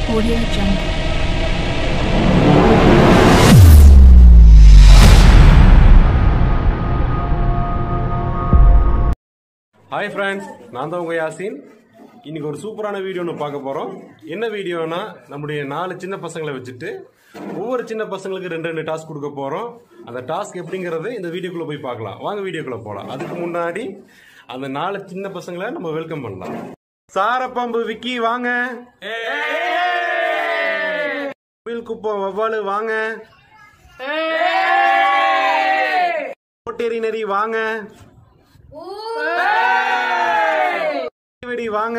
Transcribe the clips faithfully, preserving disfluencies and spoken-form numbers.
Audio Jungle. Hi friends, நான் தான் உங்க யாசின். இன்னைக்கு ஒரு சூப்பரான வீடியோ ஒன்று பார்க்க போறோம். என்ன வீடியோனா நம்முடைய நாலு சின்ன பசங்களை வச்சுட்டு ஒவ்வொரு சின்ன பசங்களுக்கு ரெண்டு ரெண்டு டாஸ்க் கொடுக்க போறோம். அந்த டாஸ்க் எப்படிங்கிறது இந்த வீடியோக்குள்ள போய் பார்க்கலாம். வாங்க வீடியோக்குள்ள போலாம். அதுக்கு முன்னாடி அந்த நாலு சின்ன பசங்களை நம்ம வெல்கம் பண்ணலாம். சாரப்பாம்பு விக்கி வாங்க. கோயில் குப்பம் வவ்வாலு வாங்க. கோட்டேரி நரி வாங்க. வெடி வாங்க.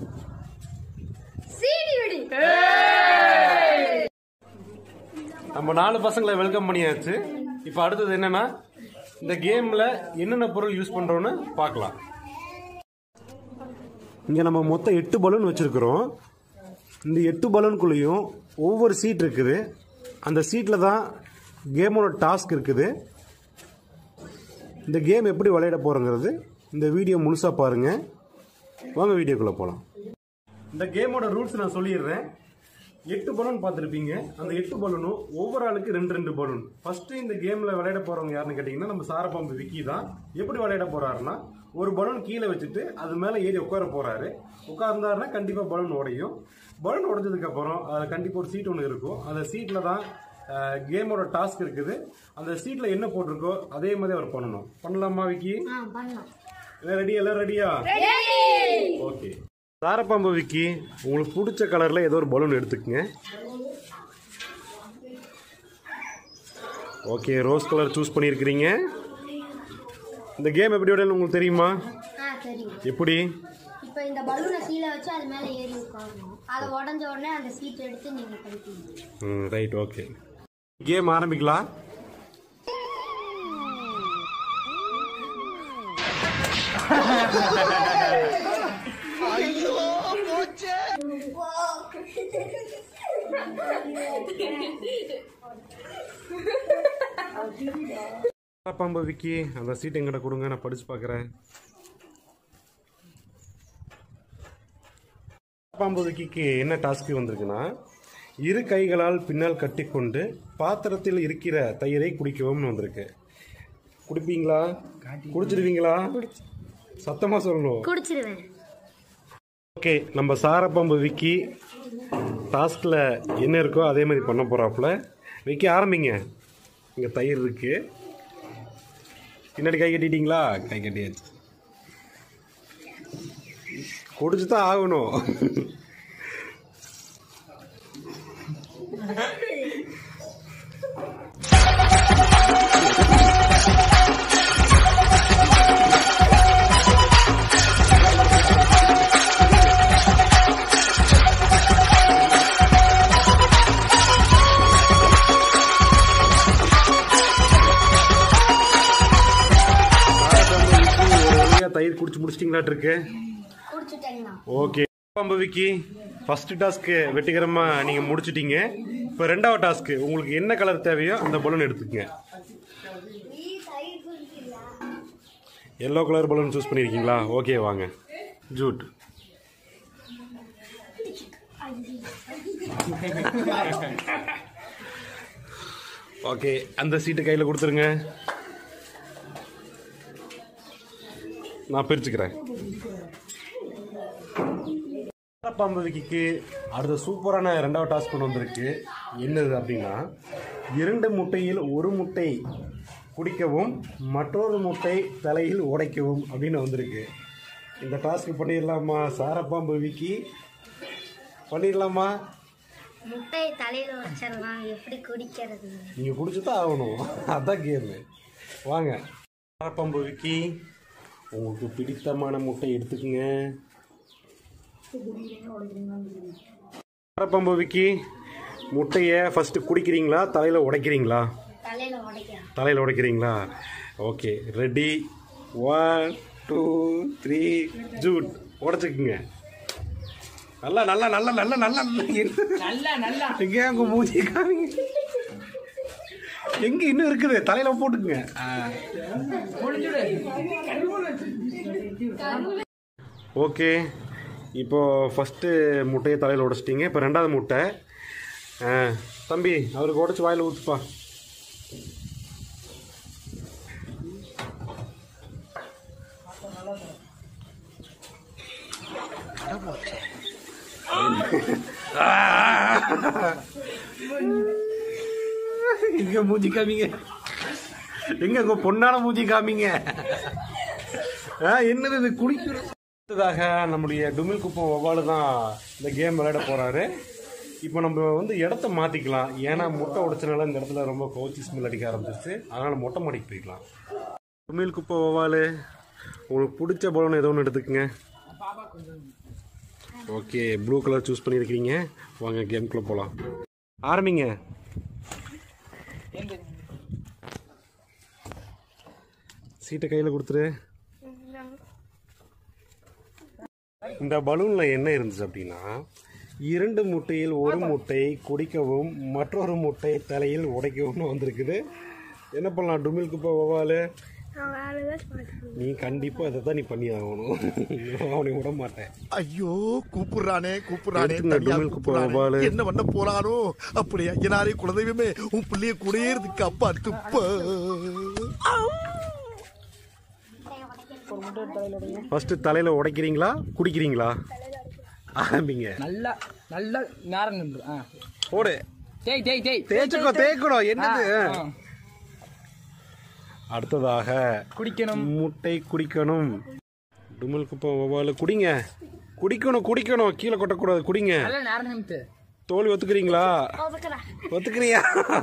நம்ம நாலு பசங்களை வெல்கம் பண்ணியாச்சு. இப்ப அடுத்தது என்னன்னா இந்த கேம்ல என்னென்ன பொருள் யூஸ் பண்றோம்னு பார்க்கலாம். இங்க நம்ம மொத்தம் எட்டு பலூன் வச்சிருக்கிறோம். இந்த எட்டு பலூனுக்குள்ளேயும் ஒவ்வொரு சீட் இருக்குது. அந்த சீட்ல தான் கேமோட டாஸ்க் இருக்குது. இந்த கேம் எப்படி விளையாட போறோங்கிறது இந்த வீடியோ முழுசா பாருங்க. வாங்க வீடியோக்குள்ள போலாம். இந்த கேமோட ரூல்ஸ் நான் சொல்லிடுறேன். எட்டு பலூன் பார்த்துருப்பீங்க. அந்த எட்டு பலூனும் ஒவ்வொரு ஆளுக்கு ரெண்டு ரெண்டு பலூன். ஃபர்ஸ்ட் இந்த கேம்ல விளையாட போறவங்க யாருன்னு கேட்டீங்கன்னா நம்ம சாரப்பாம்பு விக்கி தான். எப்படி விளையாட போறாருன்னா ஒரு பலூன் கீழே வச்சுட்டு அது மேல ஏறி உட்கார போறாரு. உட்கார்ந்தாருன்னா கண்டிப்பா பலூன் உடையும். பலூன் உடைஞ்சதுக்கு அப்புறம் அதுல கண்டிப்பா ஒரு சீட் ஒன்று இருக்கும். அந்த சீட்ல தான் கேமோட டாஸ்க் இருக்குது. அந்த சீட்ல என்ன போட்டிருக்கோ அதே மாதிரி அவர் பண்ணணும். பண்ணலாமா விக்கி? எல்லாம் ரெடியா? எல்லாம் ரெடியா? ஓகே. சாரப்பாம்பு விக்கி உங்களுக்கு பிடிச்ச கலர்ல ஏதோ ஒரு பலூன் எடுத்துக்கங்க. ஓகே, ரோஸ் கலர் சூஸ் பண்ணியிருக்கிறீங்க. இந்த கேம் எப்படி விளையாடணும் உங்களுக்கு தெரியுமா? எப்படி? இப்போ இந்த பலூனை கீழே வச்சு அது மேலே ஏறி உட்காரணும். அதை உடஞ்ச உடனே அந்த சீட் எடுத்து நீங்கள் கழிப்பீங்க. ம், ரைட். ஓகே, கேம் ஆரம்பிக்கலாம். பாம்பு விக்கி அந்த சீட் எங்கிட்ட கொடுங்க, நான் படிச்சு பார்க்குறேன். பாம்பு விக்கிக்கு என்ன டாஸ்க் வந்திருக்குன்னா இரு கைகளால் பின்னால் கட்டிக்கொண்டு பாத்திரத்தில் இருக்கிற தயிரை குடிக்கவும் வந்திருக்கு. குடிப்பீங்களா? குடிச்சிருவீங்களா? சத்தமா சொல்லணும். குடிச்சிருவேன். ஓகே, நம்ம சாரப்பாம்பு விக்கி டாஸ்க்ல என்ன இருக்கோ அதே மாதிரி பண்ண போறாப்புல. விக்கி ஆரம்பிங்க. இங்க தயிர் இருக்கு. பின்னாடி கை கட்டிட்டீங்களா? கை கட்டியாச்சு. குடிச்சுதான் ஆகணும். தயிர் குடிச்சு முடிச்சிட்டீங்களாட்டு இருக்கு. ஓகே பாம்பு விக்கி, ஃபர்ஸ்ட் டாஸ்க் வெற்றிகரமா நீங்க முடிச்சிட்டீங்க. இப்போ ரெண்டாவது டாஸ்க் உங்களுக்கு என்ன கலர் தேவையோ அந்த பலூன் எடுத்துக்கங்க. எல்லோ கலர் பலூன் சூஸ் பண்ணிருக்கீங்களா? ஓகே, வாங்க. ஜூட். ஓகே, அந்த சீட்டு கையில கொடுத்துருங்க. நான் பிரிச்சுக்கிறேன். பாம்பு விக்கிக்கு அடுத்த சூப்பரான ரெண்டாவது டாஸ்க் கொண்டு வந்திருக்கு. என்னது அப்படின்னா இரண்டு முட்டையில் ஒரு முட்டை குடிக்கவும் மற்றொரு முட்டை தலையில் உடைக்கவும் அப்படின்னு வந்திருக்கு. இந்த டாஸ்க் பண்ணிடலாமா சாரப்பாம்பு விக்கி? பண்ணிடலாமா? முட்டை தலையில வச்சிடலாம். எப்படி குடிக்கிறது? நீங்க குடிச்சுதான் ஆகணும். அதான் கேமு. வாங்க சாரப்பாம்பு விக்கி, உங்களுக்கு பிடித்தமான முட்டை எடுத்துக்கங்க. சாரப்பாம்பு விக்கி முட்டையை ஃபர்ஸ்ட் குடிக்கிறீங்களா தலையில உடைக்கிறீங்களா? தலையில உடைக்கிறீங்களா? Okay, ready? One two three ஜூட். உடைச்சுக்குங்க. நல்லா நல்லா நல்லா நல்லா நல்லா நல்லா நல்லா எங்க உங்க மூஞ்சி காமிங்க. எங்க இன்னும் இருக்குது? தலையில போட்டுக்குங்க. ஓகே, இப்போது ஃபஸ்ட்டு முட்டையை தலையில் உடைச்சிட்டிங்க. இப்போ ரெண்டாவது முட்டை. ஆ தம்பி அவருக்கு உடச்சி வாயில் ஊற்றுப்பா. எங்க மூஞ்சி காமிங்க, எங்க உங்க பொண்ணான மூஞ்சி காமிங்க. என்னது இது குடிக்கிறது? அடுத்ததாக நம்முடைய டுமில் குப்பம் வவ்வாலு தான் இந்த கேம் விளையாட போறாரு. இப்போ நம்ம வந்து இடத்த மாத்திக்கலாம். ஏன்னா முட்டை உடைச்சனால இந்த இடத்துல ரொம்ப கோச்சி ஸ்மெல் அடிக்க ஆரம்பிச்சிருச்சு. அதனால மொட்டை மாடிக்கு போய்க்கலாம். டுமில் குப்பம் வவ்வாலு உங்களுக்கு பிடிச்ச பலூன் ஏதோ ஒன்று எடுத்துக்கங்க. ஓகே, ப்ளூ கலர் சூஸ் பண்ணியிருக்கிறீங்க. வாங்க கேம்குள்ளே போகலாம். ஆரம்பிங்க. சீட்டை கையில் கொடுத்துரு. இந்த பலூனில் என்ன இருந்துச்சு அப்படின்னா, இரண்டு முட்டையில் ஒரு முட்டை குடிக்கவும் மற்றொரு முட்டை தலையில் உடைக்கவும் வந்திருக்குது. என்ன பண்ணலாம் டுமில் குப்பை வவ்வாலு? நீ கண்டிப்பா அதை தான் நீ பண்ணி ஆகணும். அவனை விட மாட்டேன். ஐயோ கூப்பிடுறானே கூப்பிடுறானே டுமில் குப்பை வவ்வாலு என்ன பண்ண போறானோ? அப்படியே ஐயனாரே குலதெய்வமே உன் பிள்ளைய கூடயே இருக்கு அப்பா துப்ப. ஃபர்ஸ்ட் தலையில உடைக்கிறீங்களா குடிக்கிறீங்களா? ஆரம்பிங்க. நல்லா நல்லா நேரம் நின்று போடு. டேய் டேய் டேய் தேய்ச்சுக்கோ தேய்க்கணும். என்னது? அடுத்ததாக குடிக்கணும். முட்டை குடிக்கணும். டுமில் குப்பை வவ்வாலு குடிங்க. குடிக்கணும் குடிக்கணும், கீழே கொட்டக்கூடாது. குடிங்க. நல்லா நேரம் நின்று. தோல்வி ஒத்துக்கிறீங்களா? ஒத்துக்கிறியா?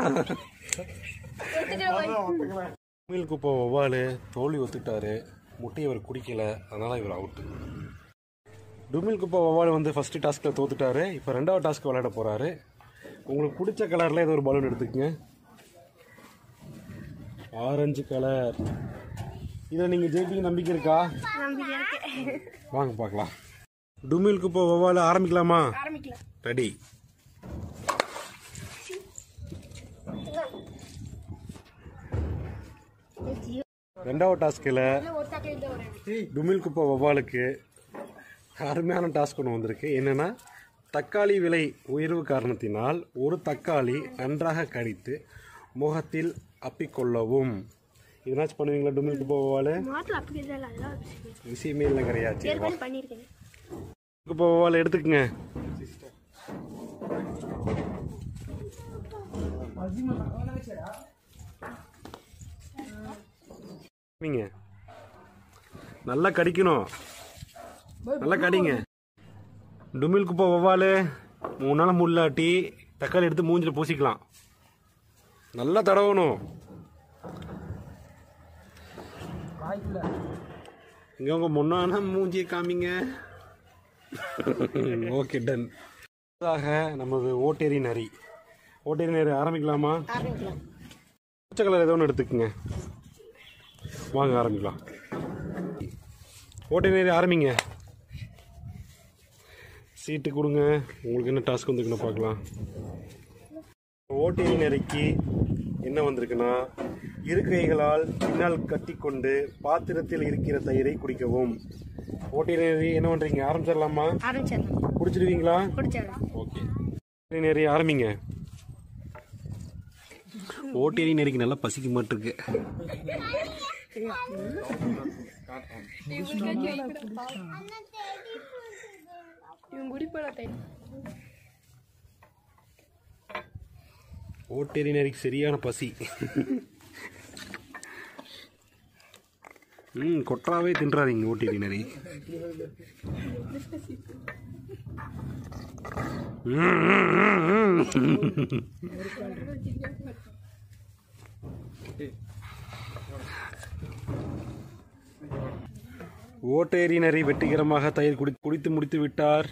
டுமில் குப்பை வவ்வாலு தோல்வி ஒத்துக்கிட்டாரு. முட்டையை அவர் குடிக்கல, அதனால இவர் அவுட். டுமில் குப்பை வவ்வாலு வந்து ஃபர்ஸ்ட் டாஸ்கில் தோத்துட்டாரு. இப்போ ரெண்டாவது டாஸ்க் விளையாட போறாரு. உங்களுக்கு பிடிச்ச கலர்ல ஏதோ ஒரு பலூன் எடுத்துக்கங்க. Orange colour. இதில் நீங்கள் ஜெயிப்பீங்க நம்பிக்கை இருக்கா? வாங்க பார்க்கலாம். டுமில் குப்பை வவ்வாலு ஆரம்பிக்கலாமா? ரெடி. ரெண்டாவது டாஸ்கில் டுமில் குப்பை வவ்வாலுக்கு அருமையான டாஸ்க் ஒன்று வந்திருக்கு. என்னன்னா, தக்காளி விலை உயர்வு காரணத்தினால் ஒரு தக்காளி நன்றாக கடித்து முகத்தில் அப்பிக்கொள்ளவும். இதனாச்சும் பண்ணுவீங்களா டுமில் குப்பை வவ்வாலு? விஷயமே இல்லை கிடையாது. குப்பை வவ்வாலு எடுத்துக்கங்க. நீங்க நல்லா கடிக்கணும், நல்லா கடிங்க. டுமில் குப்பை வவ்வாலு மூணு நாள் முள்ளாட்டி தக்காளி எடுத்து மூஞ்சில பூசிக்கலாம். நல்லா தடவணும். இங்க உங்க முன்னான மூஞ்சியை காமிங்க. Okay done. நமது ஓட்டேரி நரி. ஓட்டேரி நரி ஆரம்பிக்கலாமா? பச்சை கலர் ஏதோ ஒன்று எடுத்துக்குங்க. வாங்க ஆரம்பிக்கலாம். ஓட்டேரி நரி ஆரம்பிங்க. சீட்டு கொடுங்க. உங்களுக்கு என்ன டாஸ்க் வந்துருக்குன்னு பார்க்கலாம். ஓட்டேரி நரிக்கு என்ன வந்திருக்குன்னா, இரு கைகளால் பின்னால் கட்டிக்கொண்டு பாத்திரத்தில் இருக்கிற தயிரை குடிக்கவும். ஓட்டேரி நரி என்ன பண்றீங்க? ஆரம்பிச்சிடலாமா? குடிச்சிடுவீங்களா? ஓகே, ஓட்டேரி நரி ஆரம்பிங்க. ஓட்டேரி நரிக்கு நல்லா பசிக்க மாட்டிருக்கு. ஓட்டேரி நரிக்கு சரியான பசி. ம் கொட்டாவே தின்றாதீங்க ஓட்டேரி நரி. ஓட்டேரி நரி வெற்றிகரமாக தயிர் குடி குடித்து முடித்து விட்டார்.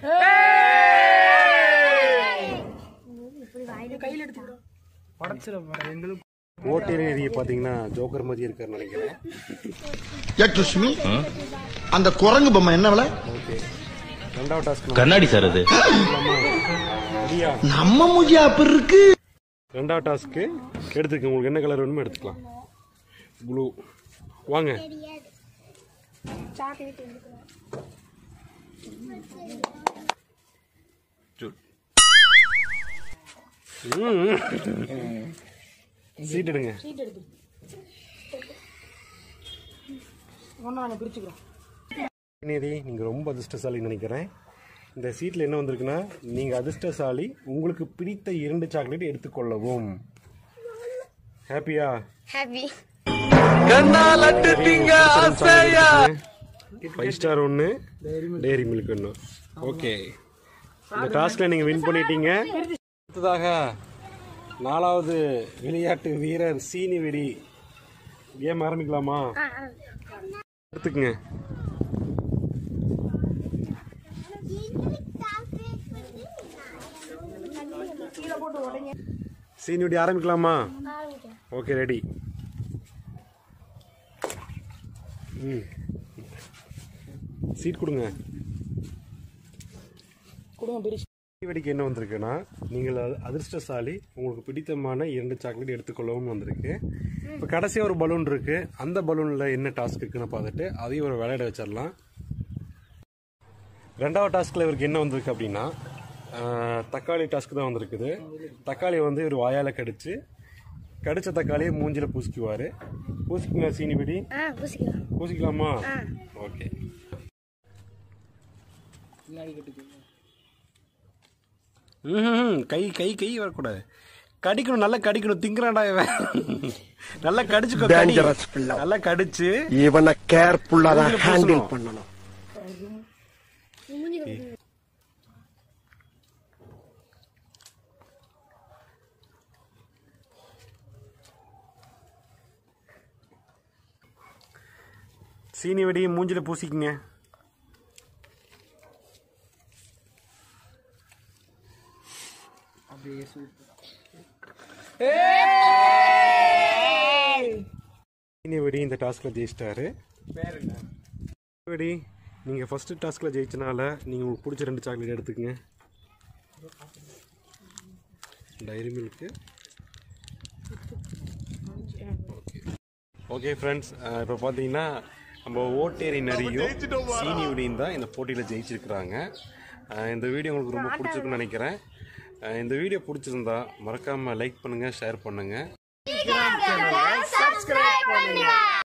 ஓட்டேரி நரியை பாத்தீங்கன்னா ஜோக்கர் மாதிரி இருக்காரு நினைக்கிறேன். அந்த குரங்கு பொம்மை என்ன விலை? ஓகே, ரெண்டாவது டாஸ்க் கண்ணாடி சார் அது. நம்ம மூஞ்சி அப்படி இருக்கு. ரெண்டாவது டாஸ்க்கு எடுத்துக்க. உங்களுக்கு என்ன கலர் வேணுமோ எடுத்துக்கலாம். ப்ளூ. வாங்க. சீட் எடுங்க. நீங்க ரொம்ப அதிர்ஷ்டசாலின்னு நினைக்கிறேன். இந்த சீட்ல என்ன வந்திருக்குன்னா, நீங்க அதிர்ஷ்டசாலி, உங்களுக்கு பிடித்த இரண்டு சாக்லேட் எடுத்துக்கொள்ளவும். ஹாப்பியா? ஹாப்பி. ஃபைவ் ஸ்டார் ஒன்று, டெய்ரி மில்க் ஒன்று. ஓகே, இந்த டாஸ்க்ல நீங்க வின் பண்ணிட்டீங்க. அடுத்ததாக நாலாவது விளையாட்டு வீரர் சீனி வெடி கேம் ஆரம்பிக்கலாமா? எடுத்துக்குங்க. சீனி வெடி ஆரம்பிக்கலாமா? Okay, ready. ம், சீட் கொடுங்க. வெடிக்கு என்ன வந்திருக்குன்னா, நீங்கள் அதிர்ஷ்டசாலி, உங்களுக்கு பிடித்தமான இரண்டு சாக்லேட் எடுத்துக்கொள்ளவும் வந்திருக்கு. இப்போ கடைசியாக ஒரு பலூன் இருக்கு. அந்த பலூன்ல என்ன டாஸ்க் இருக்குன்னு பார்த்துட்டு அதையும் ஒரு விளையாட வச்சிடலாம். ரெண்டாவது டாஸ்க்ல இவருக்கு என்ன வந்திருக்கு அப்படின்னா, தக்காளி டாஸ்க் தான் வந்திருக்குது. தக்காளி வந்து ஒரு வாயால கடிச்சு கடிச்ச தக்காளியை மூஞ்சில பூசிக்குவாரு. பூசிக்கலாம் சீனி வெடி? பூசிக்கலாமா? ஓகே. ம், கை கை கை வரக்கூடாது. கடிக்கணும், நல்லா கடிக்கணும். திங்கறாடா இவன். நல்லா கடிச்சுக்கோ. நல்லா கடிச்சு இவனை கேர்ஃபுல்லா தான் ஹேண்டில் பண்ணணும். சீனி வெடி மூஞ்சில பூசிக்குங்க. சீனி வெடி இந்த டாஸ்க்ல ஜெயிச்சிட்டாரு. வெடி, நீங்க ஃபர்ஸ்ட் டாஸ்க்ல ஜெயிச்சனால நீங்க உங்களுக்கு பிடிச்ச ரெண்டு சாக்லேட் எடுத்துக்கங்க. Diary milk. ஓகே ஃப்ரெண்ட்ஸ், இப்போ பார்த்தீங்கன்னா நம்ம ஓட்டேரி நரியும் சீனி வெடியும் தான் இந்த போட்டியில் ஜெயிச்சிருக்கிறாங்க. இந்த வீடியோ உங்களுக்கு ரொம்ப பிடிச்சிருக்குன்னு நினைக்கிறேன். இந்த வீடியோ பிடிச்சிருந்தா மறக்காமல் லைக் பண்ணுங்கள், ஷேர் பண்ணுங்கள்.